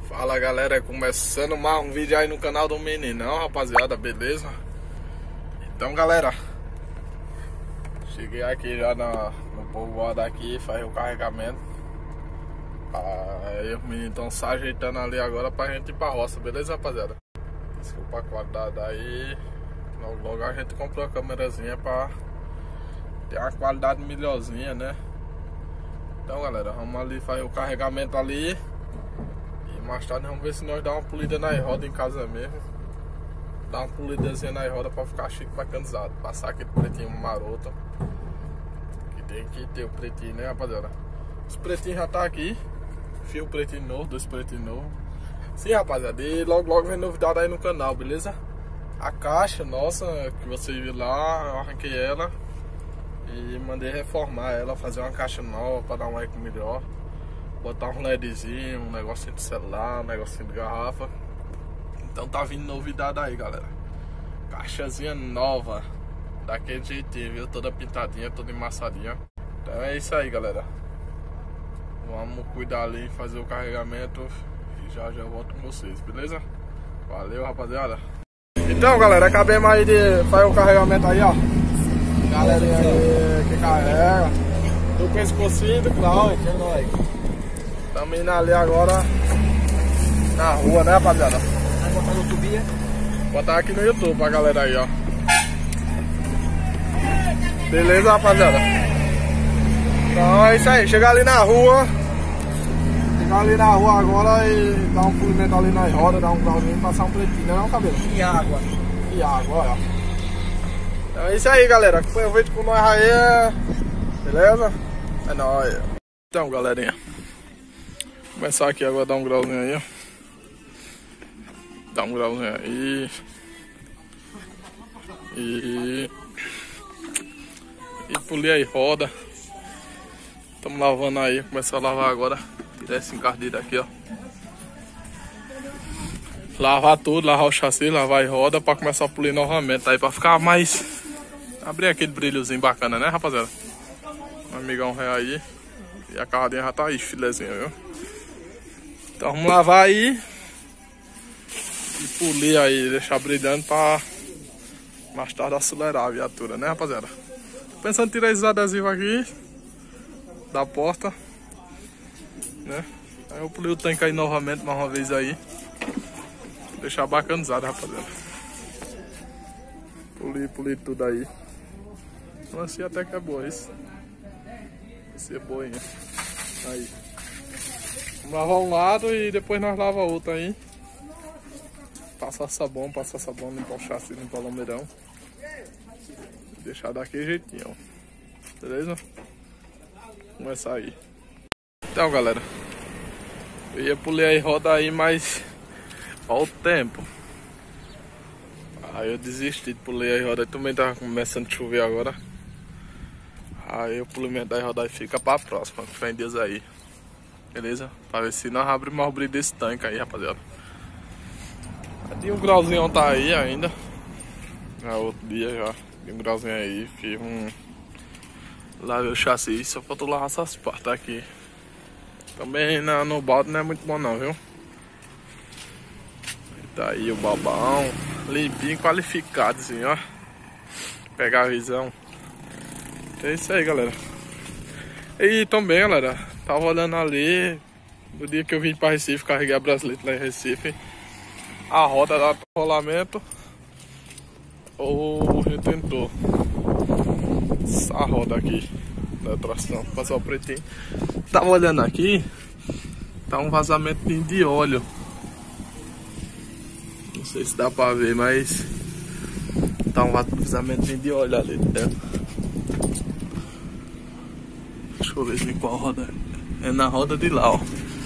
Fala galera, começando mais um vídeo aí no canal do Meninão, rapaziada, beleza? Então galera, cheguei aqui já no povoado aqui, fazer o carregamento. Aí os meninos estão se ajeitando ali agora pra gente ir pra roça, beleza rapaziada? Desculpa a qualidade aí, logo a gente comprou a câmerazinha pra ter uma qualidade melhorzinha, né? Então galera, vamos ali fazer o carregamento ali. Mais tarde vamos ver se nós dá uma polida na roda em casa mesmo. Dá uma polidazinha na roda pra ficar chique, bacanizado. Passar aquele pretinho maroto. Que tem que ter o pretinho, né rapaziada? Os pretinhos já tá aqui. Fio pretinho novo, dois pretinhos novos. Sim rapaziada, e logo vem novidade aí no canal, beleza? A caixa nossa, que você viu lá, eu arranquei ela e mandei reformar ela, fazer uma caixa nova pra dar um eco melhor. Botar um LEDzinho, um negocinho de celular, um negocinho de garrafa. Então tá vindo novidade aí, galera. Caixazinha nova, daquele jeitinho, viu? Toda pintadinha, toda emmassadinha. Então é isso aí, galera. Vamos cuidar ali, fazer o carregamento e já volto com vocês, beleza? Valeu, rapaziada. Então, galera, acabemos aí de fazer o carregamento aí, ó. Galerinha aí que carrega. Do pescocinho do Cláudio, é nóis. Estamos indo ali agora na rua, né rapaziada? Vai botar no YouTube? Botar aqui no YouTube pra galera aí, ó. Beleza, rapaziada? Então é isso aí, chegar ali na rua. Chegar ali na rua agora e dar um polimento ali nas rodas, dar um grauzinho e passar um pretinho, né não, cabelo? E água. E água, olha. Então é isso aí, galera. Acompanha o vídeo com nós aí. Beleza? É nóis. Então, galerinha. Começar aqui agora a dar um grauzinho aí, ó. Dá um grauzinho aí. E polir aí roda. Estamos lavando aí, começar a lavar agora. Tirar esse encardido aqui, ó. Lavar tudo, lavar o chassi, lavar a roda pra começar a polir novamente aí, pra ficar mais... Abrir aquele brilhozinho bacana, né rapaziada? Um amigão real aí. E a carradinha já tá aí, filezinho, viu? Então vamos lavar aí e polir aí, deixar brilhando pra mais tarde acelerar a viatura, né rapaziada? Tô pensando em tirar esses adesivos aqui da porta, né? Aí eu polir o tanque aí novamente, mais uma vez aí. Deixar bacanizado, rapaziada. Polir tudo aí. Então assim até que é boa isso. Assim é boa, hein? Aí. Vamos lavar um lado e depois nós lava outro aí. Passar sabão, limpar o chassi, limpar o lomeirão. Deixar daquele jeitinho, ó. Beleza? Começar aí. Então, galera. Eu ia polir aí roda aí, mas... Olha o tempo. Aí eu desisti de polir aí roda. Também tá começando a chover agora. Aí o polimento da roda aí fica pra próxima. Com fé em Deus aí. Beleza? Pra ver se nós abrimos mais o brilho desse tanque aí, rapaziada. Tem um grauzinho tá aí ainda. Já outro dia já. Tem um grauzinho aí. Fiz um... Lavei o chassi. Só faltou lavar essas partes aqui. Também no balde não é muito bom não, viu? Tá aí o babão. Limpinho, qualificado assim, ó. Pegar a visão. É isso aí, galera. E também, galera, tava olhando ali, no dia que eu vim para Recife, carreguei a bracelete lá em Recife, a roda da rolamento ou retentor. Essa roda aqui da tração, passar o pretinho. Tava olhando aqui, tá um vazamento de óleo. Não sei se dá pra ver, mas tá um vazamento de óleo ali dentro. Deixa eu ver se qual roda é. É na roda de lá, ó.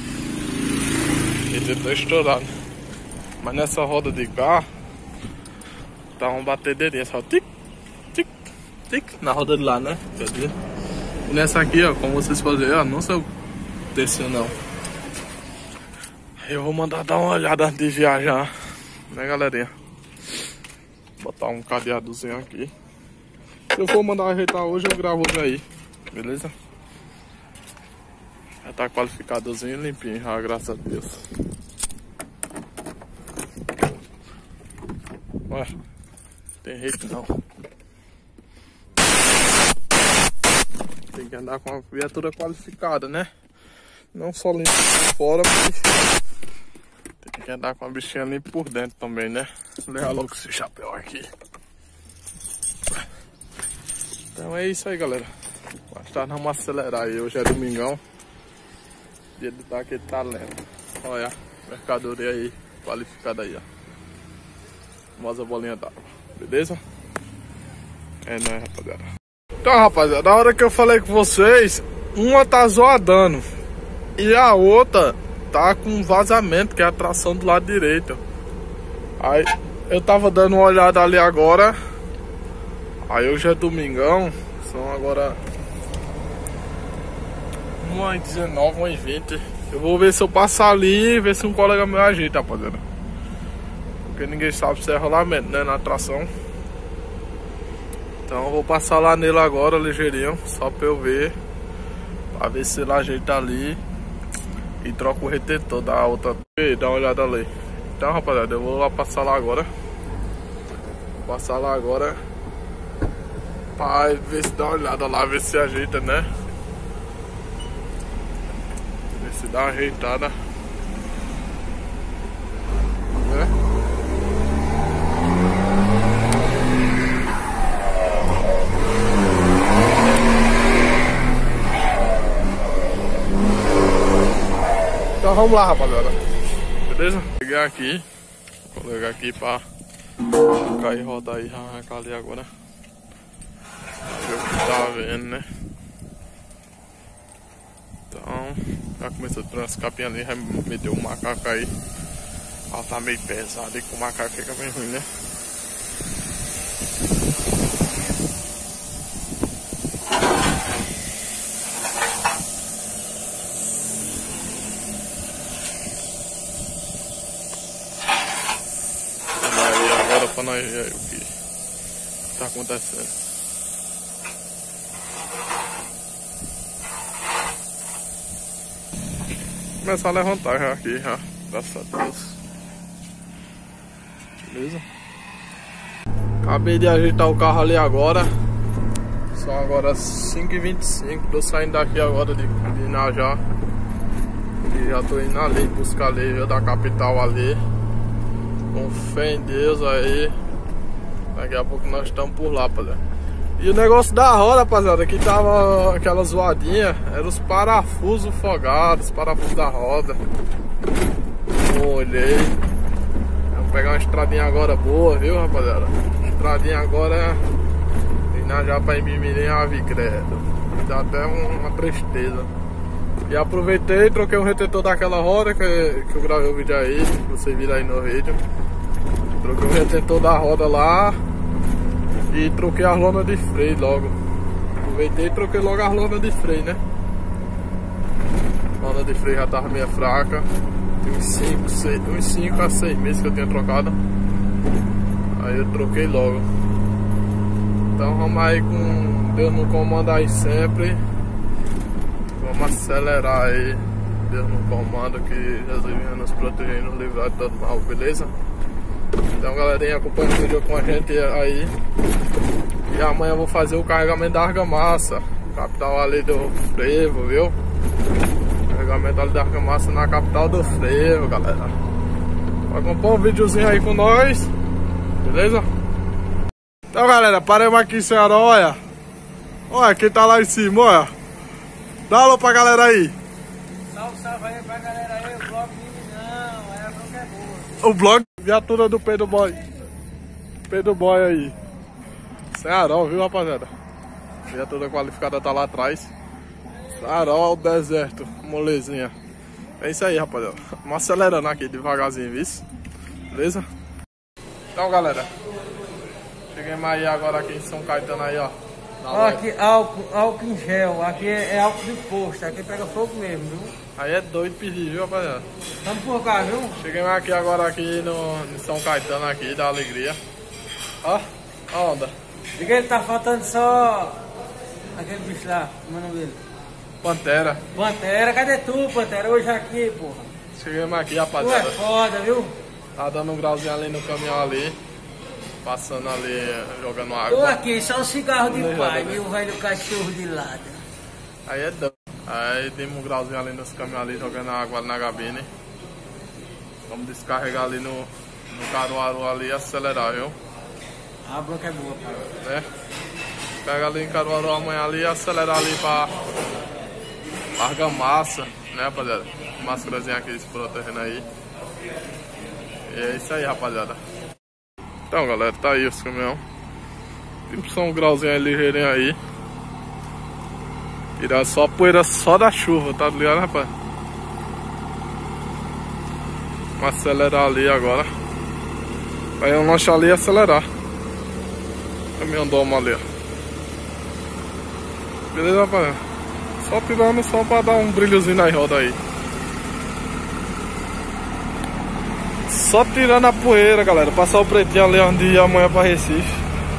Ele tá estourado. Mas nessa roda de cá tá uma batedeirinha só. Tic, tic, tic. Na roda de lá, né? Quer dizer. E nessa aqui, ó, como vocês podem ver, ó, não sei o desceu não. Eu vou mandar dar uma olhada antes de viajar, né galerinha? Botar um cadeadozinho aqui. Se eu for mandar ajeitar hoje, eu gravo hoje aí. Beleza? Já tá qualificadozinho, limpinho já, graças a Deus. Olha, tem jeito não. Tem que andar com uma viatura qualificada, né? Não só limpa por fora, mas tem que andar com a bichinha limpa por dentro também, né? Levar logo esse chapéu aqui. Então é isso aí, galera. Mais tarde vamos acelerar aí. Hoje é domingão. Dia de dar aquele talento. Olha, mercadoria aí, qualificada aí, ó. Famosa bolinha d'água. Beleza? É nóis, rapaziada. Então, rapaziada, na hora que eu falei com vocês, uma tá zoadando e a outra tá com vazamento, que é a tração do lado direito. Aí eu tava dando uma olhada ali agora. Aí hoje é domingão. São agora 1h19, 1h20. Eu vou ver se eu passar ali e ver se um colega meu ajeita, rapaziada. Porque ninguém sabe se é rolamento, né, na tração. Então eu vou passar lá nele agora, ligeirinho, só pra eu ver. Pra ver se ele ajeita ali e troca o retentor da outra. E dá uma olhada ali. Então, rapaziada, eu vou lá passar lá agora. Vou passar lá agora pra ver se dá uma olhada lá, ver se ajeita, né? Ver se dá uma ajeitada, né? Então vamos lá, rapaziada. Beleza? Vou pegar aqui. Vou ligar aqui pra cair e rodar e arrancar ali agora. Ver o que tá vendo, né? Então, já começou a tirar as capinhas ali, vai meter o macaco aí. Ela tá meio pesado e com o macaco fica bem ruim, né? Pra nós ver o que tá acontecendo. Começar a levantar já aqui, já, graças a Deus. Beleza? Acabei de ajeitar o carro ali agora. São agora 5h25. Tô saindo daqui agora de Inajá. E já tô indo ali buscar ali da capital ali. Com fé em Deus aí. Daqui a pouco nós estamos por lá, rapaziada. E o negócio da roda, rapaziada, que tava aquela zoadinha, eram os parafusos fogados, os parafusos da roda. Eu olhei. Vamos pegar uma estradinha agora boa, viu, rapaziada? Estradinha agora já pra Ibimirim, Ave Credo. Dá até uma tristeza. E aproveitei, troquei o retentor daquela roda que eu gravei o vídeo aí, que você viu aí no vídeo. Troquei o retentor da roda lá e troquei a lona de freio logo. Aproveitei e troquei logo a lona de freio, né? A lona de freio já tava meio fraca. Tem uns 5 a 6 meses que eu tinha trocado. Aí eu troquei logo. Então vamos aí com Deus no comando aí sempre. Vamos acelerar aí. Deus no comando, que Jesus venha nos proteger e nos livrar de todo mal, beleza? Então galerinha, acompanha o vídeo com a gente aí. E amanhã eu vou fazer o carregamento da argamassa. Capital ali do frevo, viu? Carregamento ali da argamassa na capital do frevo, galera. Acompanha um videozinho aí com nós. Beleza? Então galera, paramos aqui em Ceará, olha. Olha quem tá lá em cima, olha. Dá alô pra galera aí. Salve, salve aí pra galera aí, o blog não, é a blog é boa. O blog, viatura do Pedro Boy. Pedro Boy aí. Ceará, viu, rapaziada? Viatura qualificada tá lá atrás. Ceará, o deserto, molezinha. É isso aí, rapaziada. Vamos acelerando aqui devagarzinho, viu? Beleza? Então, galera. Cheguei aí agora aqui em São Caetano aí, ó. Aqui, álcool em gel, aqui é álcool de posto, aqui pega fogo mesmo, viu? Aí é doido pedir, viu, rapaziada? Vamos por cá, viu? Cheguei aqui agora aqui no São Caetano aqui, da Alegria. Ó, a onda. Diga ele, tá faltando só aquele bicho lá, como é o nome dele? Pantera. Pantera, cadê tu, Pantera? Hoje aqui, porra. Cheguei aqui, Tu é rapaziada. foda, viu? Tá dando um grauzinho ali no caminhão ali. Passando ali, jogando Tô água. aqui, só o cigarro de pai, e o velho cachorro de lado. Aí é doido. Aí demos um grauzinho ali nos caminhões ali, jogando água na gabine. Vamos descarregar ali no Caruaru ali e acelerar, viu? A bronca é boa, pai. Né? Pega ali em Caruaru amanhã ali e acelerar ali pra Argamassa, né, rapaziada? Máscarazinha aqui se protegendo aí. E é isso aí, rapaziada. Então, galera, tá aí os caminhão. Tipo, só um grauzinho aí ligeirinho aí. Tirar só a poeira só da chuva, tá ligado, rapaz? Vamos acelerar ali agora. Aí um lanche ali e acelerar. Caminhão doma ali, ó. Beleza, rapaz? Só tirando só pra dar um brilhozinho na roda aí. Só tirando a poeira, galera. Passar o pretinho ali onde ir amanhã pra Recife.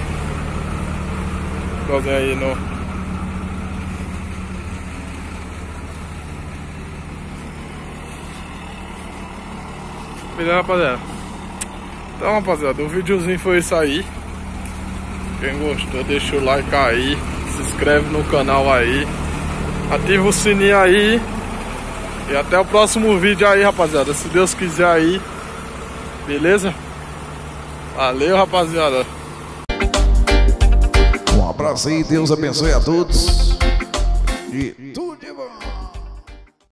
Igualzinho aí no... Beleza, rapaziada? Então, rapaziada, o videozinho foi isso aí. Quem gostou, deixa o like aí. Se inscreve no canal aí. Ativa o sininho aí. E até o próximo vídeo aí, rapaziada. Se Deus quiser aí. Beleza? Valeu, rapaziada. Um abraço aí, Deus abençoe a todos. E